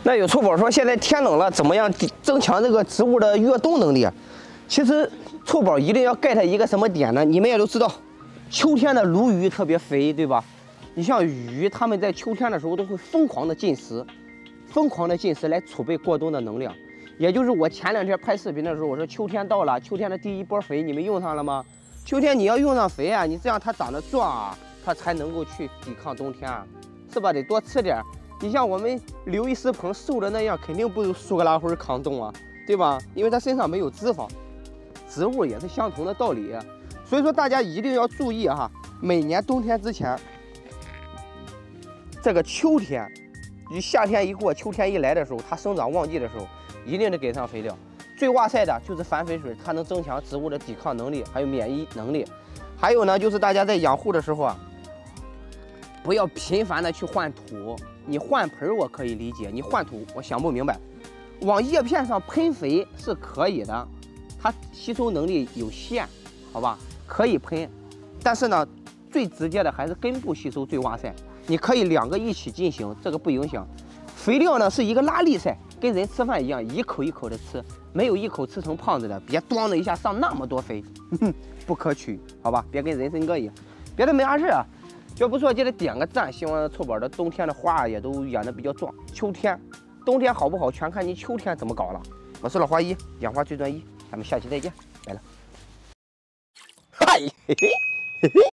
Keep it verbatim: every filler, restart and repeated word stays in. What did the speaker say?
那有臭宝说，现在天冷了，怎么样增强这个植物的越冬能力？其实臭宝一定要 get 一个什么点呢？你们也都知道，秋天的鲈鱼特别肥，对吧？你像鱼，它们在秋天的时候都会疯狂的进食，疯狂的进食来储备过冬的能量。也就是我前两天拍视频的时候，我说秋天到了，秋天的第一波肥你们用上了吗？秋天你要用上肥啊，你这样它长得壮啊，它才能够去抵抗冬天啊，是吧？得多吃点。你像我们刘一石鹏瘦的那样，肯定不如苏格拉灰抗冻啊，对吧？因为它身上没有脂肪。植物也是相同的道理，所以说大家一定要注意哈，每年冬天之前，这个秋天，与夏天一过，秋天一来的时候，它生长旺季的时候，一定得给上肥料。最哇塞的就是反肥水，它能增强植物的抵抗能力，还有免疫能力。还有呢，就是大家在养护的时候啊，不要频繁的去换土。你换盆我可以理解，你换土我想不明白。往叶片上喷肥是可以的，它吸收能力有限，好吧，可以喷。但是呢，最直接的还是根部吸收最哇塞。你可以两个一起进行，这个不影响。肥料呢是一个拉力赛，跟人吃饭一样，一口一口的吃，没有一口吃成胖子的，别咣的一下上那么多肥，哼哼，不可取，好吧，别跟人参哥一样。别的没啥事啊，要不错记得点个赞，希望臭宝的冬天的花也都养的比较壮。秋天、冬天好不好，全看你秋天怎么搞了。我是老花一，养花最专一，咱们下期再见，拜了。嗨，嘿嘿，嘿嘿。